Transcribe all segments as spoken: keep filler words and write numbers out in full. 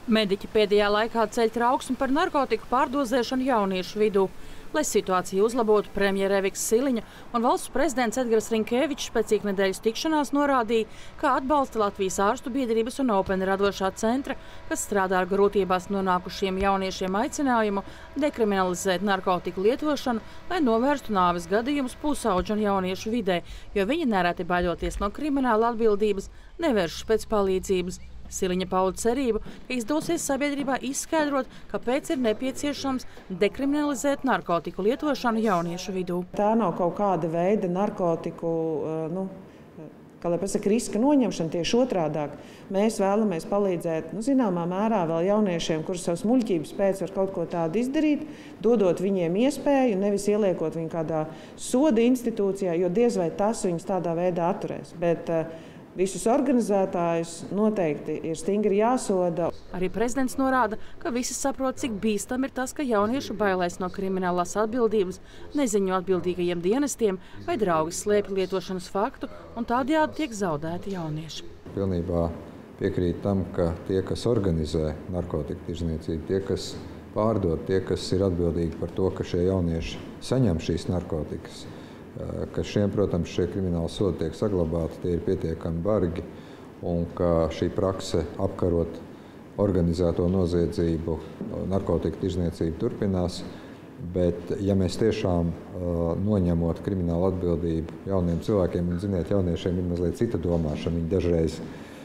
Mediķi pēdējā laikā ceļ trauksmi par narkotiku pārdozēšanu jauniešu vidū. Lai situāciju uzlabotu, premjere Eviks Siliņa un valsts prezidents Edgars Rinkēvičs pēc iknedēļas tikšanās norādīja, ka atbalsta Latvijas ārstu biedrības un Open radošā centra, kas strādā ar grūtībās nonākušiem jauniešiem, aicinājumu dekriminalizēt narkotiku lietošanu, lai novērstu nāves gadījumus pusauģu un jauniešu vidē, jo viņi nereti baidoties no krimināla atbildības nevēršas pēc palīdzības. Siliņa pauda cerību, ka izdosies sabiedrībā izskaidrot, kāpēc ir nepieciešams dekriminalizēt narkotiku lietošanu jauniešu vidū. Tā nav kaut kāda veida narkotiku, nu, kā lai pasaka, riska noņemšana, tieši otrādāk. Mēs vēlamies palīdzēt, nu, zināmā mērā vēl jauniešiem, kurus savas muļķības pēc var kaut ko tādu izdarīt, dodot viņiem iespēju, nevis ieliekot viņu kādā soda institūcijā, jo diez vai tas viņus tādā veidā atturēs. Bet, visus organizētājus noteikti ir stingri jāsoda. Arī prezidents norāda, ka visi saprot, cik bīstam ir tas, ka jaunieši bailēs no kriminālās atbildības, neziņo atbildīgajiem dienestiem vai draugi slēpj lietošanas faktu un tādējādi tiek zaudēti jaunieši. Pilnībā piekrīt tam, ka tie, kas organizē narkotiku tirdzniecību, tie, kas pārdod, tie, kas ir atbildīgi par to, ka šie jaunieši saņem šīs narkotikas, ka šiem, protams, šie krimināli sodi tiek saglabāti, tie ir pietiekami bargi un ka šī prakse apkarot organizēto noziedzību, narkotiku tirdzniecību turpinās. Bet, ja mēs tiešām noņemot kriminālu atbildību jauniem cilvēkiem, un, ziniet, jauniešiem ir mazliet cita domāšana, viņi dažreiz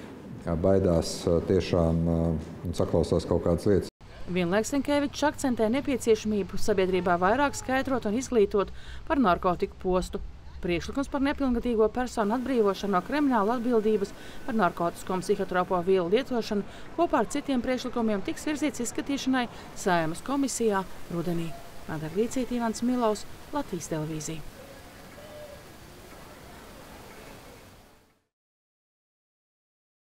baidās tiešām un saklausās kaut kādas lietas. Vienlaiks Rinkēvičs akcentē nepieciešamību sabiedrībā vairāk skaidrot un izglītot par narkotiku postu. Priekšlikums par nepilngadīgo personu atbrīvošanu no krimināla atbildības par narkotisko un psihotropo vielu lietošanu kopā ar citiem priekšlikumiem tiks virzīts izskatīšanai Saeimas komisijā rudenī. Madara Līcīte, Ivans Milovs, Latvijas televīzija.